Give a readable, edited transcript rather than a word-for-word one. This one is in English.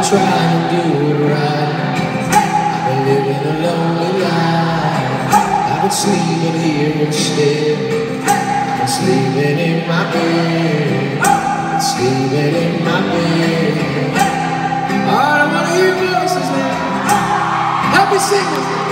trying to do it right. I've been living a lonely life. I've been sleeping here instead. I've been sleeping in my bed. I've been sleeping in my bed. All I wanna hear voices now. Help me sing this.